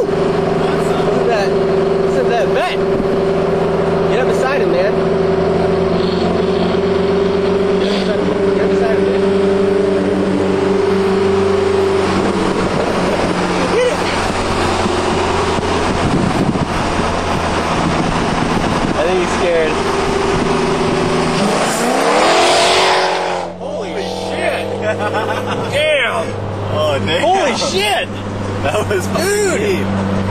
Listen to that vet. Get up beside him, man. Get up beside him, man. Get it. I think he's scared. Holy shit! Damn! Oh, damn. Holy shit! That was Dude!